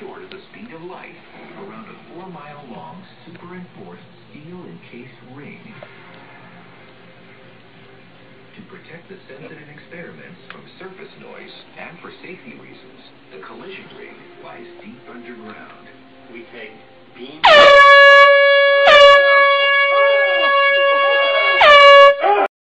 short of the speed of light around a 4-mile-long superenforced steel-encased ring. To protect the sensitive experiments from surface noise and for safety reasons, the collision ring lies deep underground. We take beam